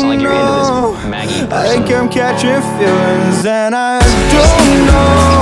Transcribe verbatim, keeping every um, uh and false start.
sound like you're into this Maggie person. I think I'm catching feelings and I don't know.